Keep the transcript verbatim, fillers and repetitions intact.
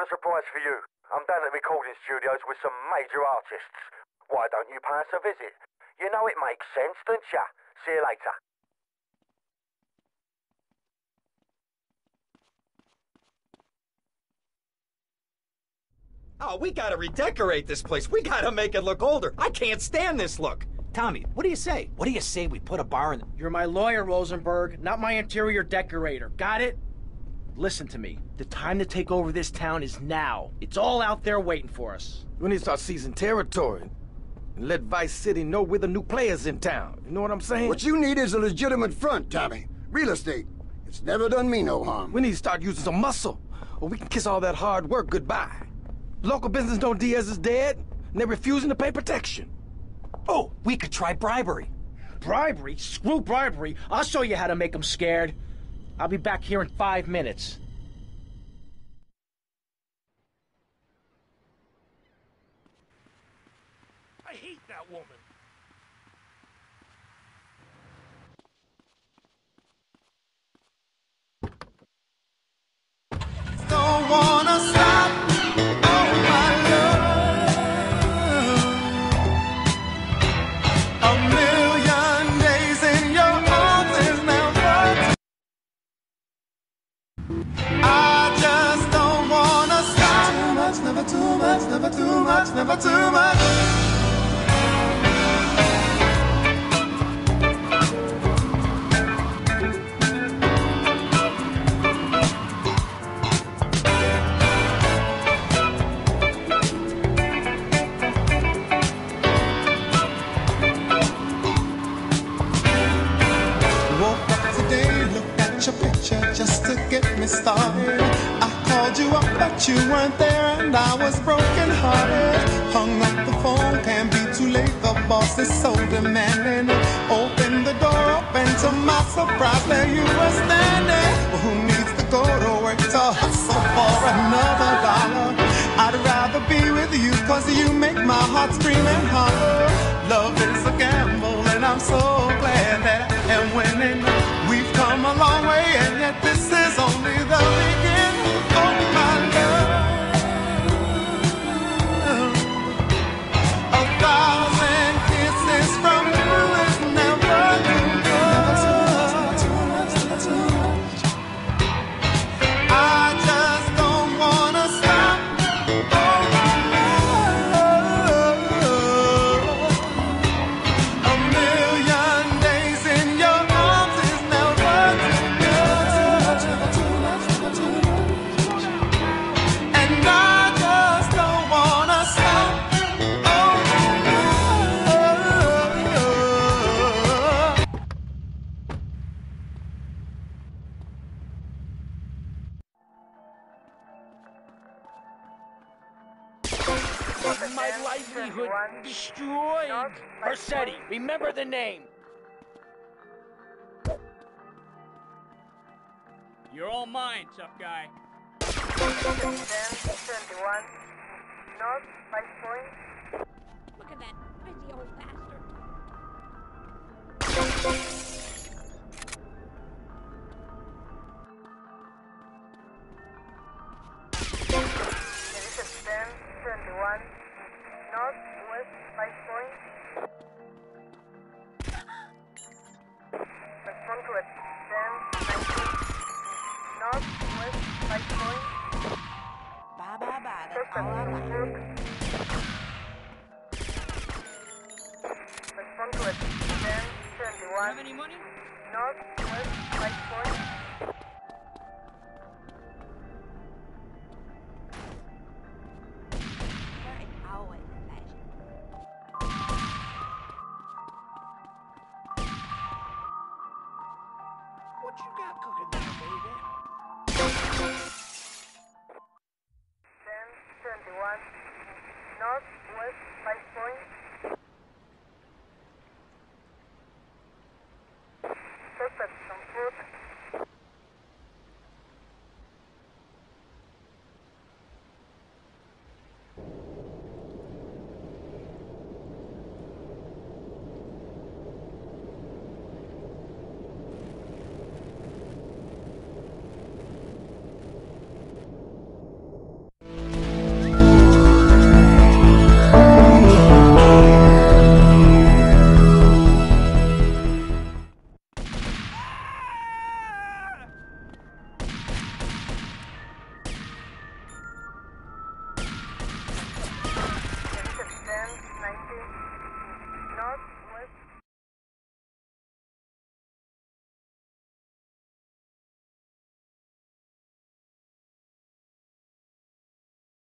surprise for you. I'm down at the recording studios with some major artists. Why don't you pay us a visit? You know it makes sense, don't ya? See you later. Oh, we gotta redecorate this place. We gotta make it look older. I can't stand this look. Tommy, what do you say? What do you say we put a bar in the... You're my lawyer, Rosenberg, not my interior decorator. Got it? Listen to me. The time to take over this town is now. It's all out there waiting for us. We need to start seizing territory and let Vice City know we're the new players in town. You know what I'm saying? What you need is a legitimate front, Tommy. Real estate. It's never done me no harm. We need to start using some muscle, or we can kiss all that hard work goodbye. Local business know Diaz is dead, and they're refusing to pay protection. Oh, we could try bribery. Bribery? Screw bribery. I'll show you how to make them scared. I'll be back here in five minutes. I hate that woman. Don't wanna stop. Oh, my love. A million days in your arms is never. I just don't wanna stop. Too much, never too much, never too much, never too much. Just to get me started, I called you up, but you weren't there, and I was broken hearted. Hung up the phone, can't be too late. The boss is so demanding. Open the door up, and to my surprise, there you were standing. Well, who needs to go to work to hustle for another dollar? I'd rather be with you, cause you make my heart scream and holler. Love is a gamble, and I'm so glad that I am winning. We've come a long way, and yet this is only the beginning. Oh, my love, a thousand kisses from you is never enough. I just don't wanna stop. Oh, my love, a million days in your arms is never enough. And I just don't wanna stop. Oh, My livelihood destroyed. Vercetti, remember the name. You're all mine, tough guy. ten twenty-one, North, Five Point. Look at that busy old bastard. Division ten twenty-one, North, West, Five Point. Respond to it. ten nineteen, North, West, Five Point. Bye bye bye. That's Suspect all I in got. work. Respond to it. ten twenty-one, Have any money? North, West, Five Point. There is always a fashion. What you got cooking there, baby? ten twenty-one, North, West, Five